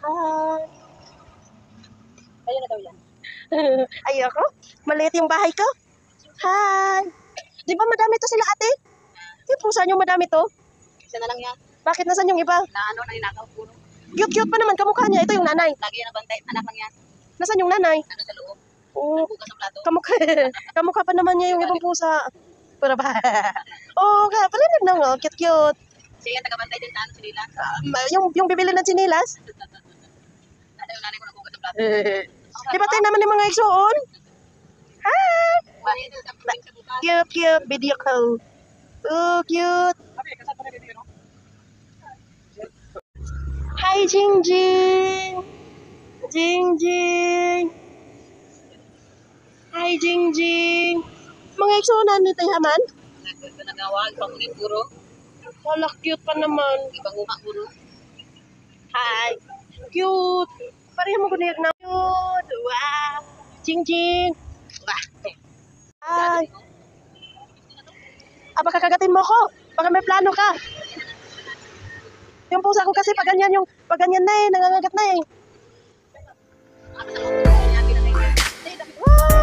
Hi. Ayun na daw yan. Ayoko. Maliit yung bahay ko. Hi. Di ba madami to sila ate? Yung pusa nyo madami to? Isa na lang yan. Bakit nasan yung iba? Nanakaw puro. Cute-cute pa naman kamukha niya. Ito yung nanay. Lagi yan nabantay. Anak lang yan. Nasan yung nanay? Ano sa loob? Oh, Bukas sa plato. kamukha pa naman niya yung ibang pusa. Para ba? Oh, palinig na nga. Cute-cute. Siya yan tagabantay din sa ano sila. Yung bibili ng chinilas? Ano yung nanay ko nagugas sa plato. Di ba tayo naman yung mga igsoon? Hi! Bahay doon sa probinsya bukas. Cute video call. Oh, cute. Hi, Jingjing. Jingjing. Hi, Jingjing. Mga igsunan ni tayo haman? Nagawag, pangunin puro. Wala, cute pa naman. Ibang uma puro. Hi. Cute. Pareho mo gunayag na. Cute. Wow. Jingjing. Wah. Hi. Baka kagatin mo ko. Baka may plano ka. Yung pusa ko kasi pag ganyan na eh. Nangangagat na eh. Wow.